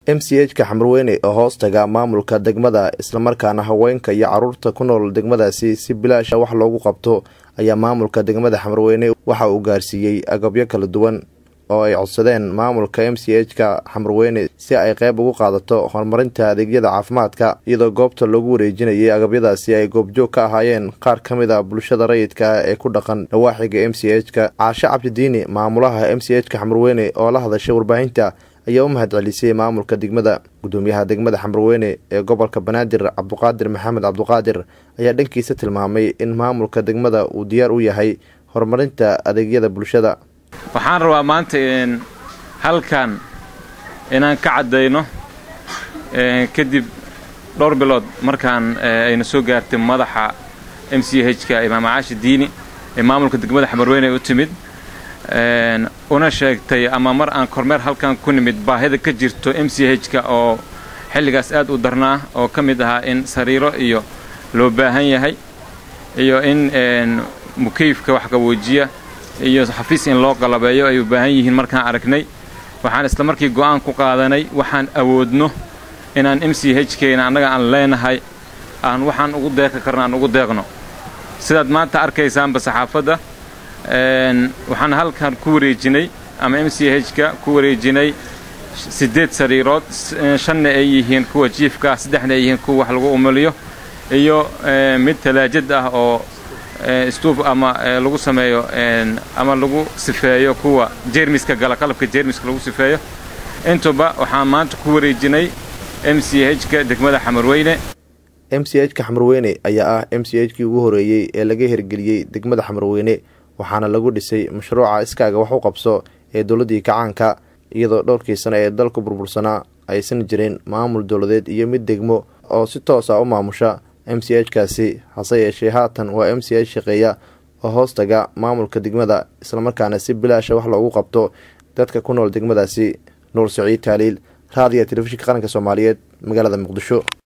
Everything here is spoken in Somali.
MCH-ka Xamarweyne oo hoostaga maamulka degmada isla markaana haweenka iyo caruurta ku nool degmadaasi si bilaash ah wax loogu qabto ayaa maamulka degmada Xamarweyne waxa uu gaarsiiyay agabyo kala duwan oo ay codsadeen maamulka MCH-ka Xamarweyne si ay qayb uga qaadato horumarinta adeegyada caafimaadka iyadoo goobta lagu wareejinayay agabyadaasi ay goobjoog ka ahaayeen qaar kamid ah bulshada rayidka ee ku dhaqan nawaaxiga MCH-ka Caasha Cabdidiini maamulaha MCH-ka Xamarweyne oo la hadashay warbaahinta ayaa u mahadcelisay maamulka degmada gudoomiyaha degmada Xamarweyne ee gobolka Banaadir Cabduqaadir Maxamed Cabduqaadir ayaa dhankiisa tilmaamay in maamulka degmada uu diyaar u yahay horumarinta adeegyada bulshada waxaan rabaa maanta halkan inaan ka cadeyno kadib dhowr bilood markaan ayna soo gaartay madaxa MCH-ka Imaam Caashi Diini ee maamulka degmada Xamarweyne u timid una sheegtay ama mar aan kormeer halkan ku nimid baahida ka jirto MCH-ka oo xilligaas aad u darnaa oo kamid ahaa in sariiro iyo loo baahan yahay iyo in mukayfka wax qaboojiya iyo xafiis in loo qalabeeyo ay u baahan yihiin markaan aragnay waxaan isla markii go'aan ku qaadanay waxaan awoodno inaan MCH-keena anaga aan leenahay aan waxaan ugu deeqi karnaan ugu deeqno sidaad maanta arkaysaanba saxaafadda waxaan halkan ku wareejinay ama MCH-ka ku wareejinay 8 sariirood 5 ay yihiin kuwa jiifka 3 ay yihiin kuwa wax lagu umaliyo iyo mid talaajad ah oo stoof ama lagu sameeyo ama lagu sifeeyo kuwa jeermiska gala qalabka jeermiska lagu sifeeyo intuba waxaan maanta ku wareejinay MCH-ka degmada Xamarweyne MCH-ka Xamarweyne ayaa ah MCH-kii ugu horeeyay ee laga hirgeliyay degmada Xamarweyne waxaana lagu dhisay mashruuca iskaaga wax u qabso ee dawladda kacaanka iyadoo dhowrkii sano ee dalku burbursanaa aysan jirin maamul dawladeed iyo mid degmo oo si toos ah u maamusha MCH-kaasi hase yeeshee haatan waa MCH shaqeeya oo hoostaga maamulka degmada isla markaana si bilaash ah wax loogu qabto dadka ku nool degmadaasi Nuur Saciid Taaliil raadiyo telefishinka qaranka Soomaaliyeed magaalada Muqdisho.